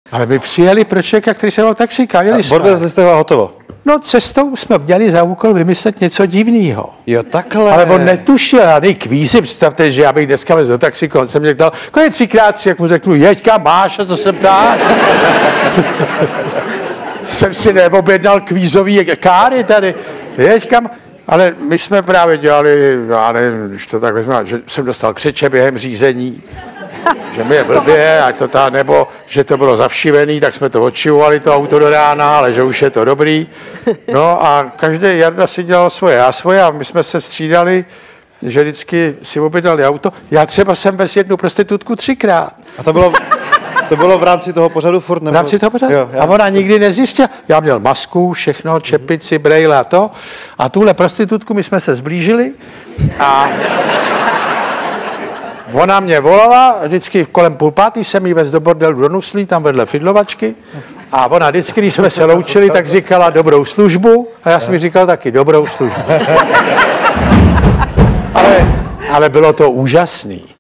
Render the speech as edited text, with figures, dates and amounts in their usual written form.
Ale my přijeli pro člověka, který se dal taxíka. Odvezli jste ho a hotovo. No cestou jsme měli za úkol vymyslet něco divného. Jo, takhle. Ale on netušil, já kvízi, představte, že já bych dneska vezl do taxíku, on jsem mě ptal, kolik 3x3, jak mu řeknu, jeď kam máš, a to se ptá. Jsem si neobjednal kvízový káry tady, jeď kam. Ale my jsme právě dělali, já nevím, když to tak vezme, že jsem dostal křeče během řízení, že mi je blbě, ať to ta, nebo že to bylo zavšivený, tak jsme to odšivovali, to auto do rána, ale že už je to dobrý. No a každý Jarda si dělal svoje, já svoje a my jsme se střídali, že vždycky si objednali auto. Já třeba jsem vez jednu prostitutku 3krát. A to bylo v rámci toho pořadu furt? Nebo... V rámci toho pořadu. Jo, a ona nikdy nezjistila. Já měl masku, všechno, čepici, brejle a to. A tuhle prostitutku my jsme se zblížili a ona mě volala, vždycky kolem 4:30 jsem jí vez do bordelu do Nuslí, tam vedle Fidlovačky. A ona vždycky, když jsme se loučili, tak říkala dobrou službu. A já jsem jí říkal taky dobrou službu. Ale bylo to úžasný.